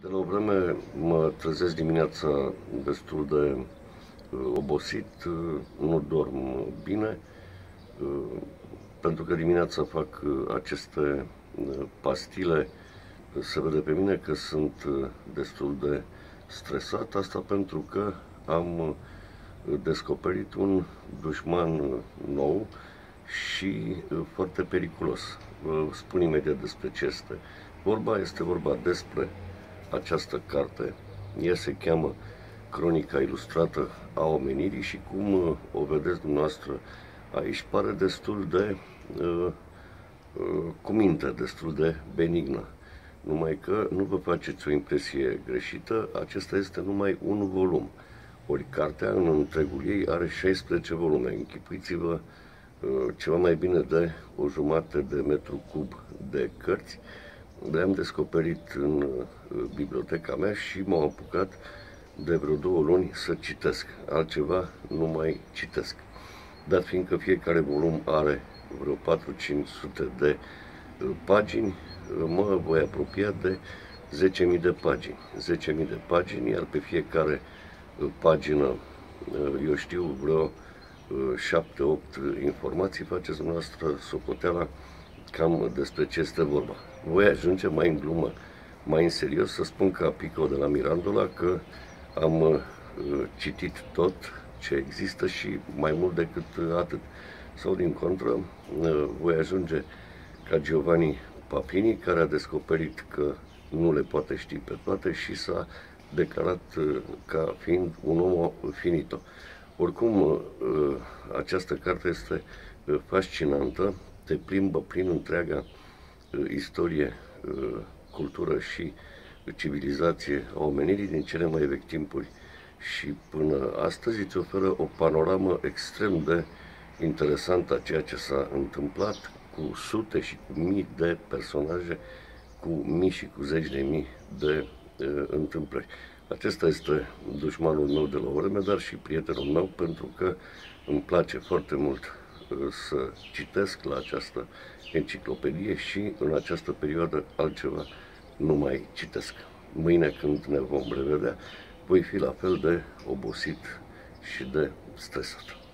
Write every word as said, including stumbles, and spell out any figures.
De la o vreme mă trezesc dimineața destul de uh, obosit, uh, nu dorm bine, uh, pentru că dimineața fac uh, aceste uh, pastile. Se vede pe mine că sunt uh, destul de stresat, asta pentru că am uh, descoperit un dușman uh, nou și uh, foarte periculos. Vă spun imediat despre ce este vorba. Este vorba despre această carte. Ea se cheamă Cronica ilustrată a omenirii și, cum o vedeți dumneavoastră aici, pare destul de uh, uh, cu minte, destul de benignă. Numai că nu vă faceți o impresie greșită, acesta este numai un volum. Ori cartea în întregul ei are șaisprezece volume. Închipuiți-vă uh, ceva mai bine de o jumătate de metru cub de cărți. Le-am descoperit în biblioteca mea și m-am apucat de vreo două luni să citesc. Altceva nu mai citesc. Dar fiindcă fiecare volum are vreo patru-cinci sute de pagini, mă voi apropia de zece mii de pagini. zece mii de pagini, iar pe fiecare pagină, eu știu, vreo șapte opt informații. Faceți dumneavoastră socoteala cam despre ce este vorba. Voi ajunge mai în glumă, mai în serios, să spun ca Pico de la Mirandola că am uh, citit tot ce există și mai mult decât atât. Sau din contră, uh, voi ajunge ca Giovanni Papini, care a descoperit că nu le poate ști pe toate și s-a declarat uh, ca fiind un om finito. Oricum, uh, această carte este uh, fascinantă, te plimbă prin întreaga istorie, cultură și civilizație a omenirii din cele mai vechi timpuri și până astăzi îți oferă o panoramă extrem de interesantă a ceea ce s-a întâmplat cu sute și cu mii de personaje, cu mii și cu zeci de mii de uh, întâmplări. Acesta este dușmanul meu de la o vreme, dar și prietenul meu, pentru că îmi place foarte mult să citesc la această enciclopedie și în această perioadă altceva nu mai citesc. Mâine, când ne vom revedea, voi fi la fel de obosit și de stresat.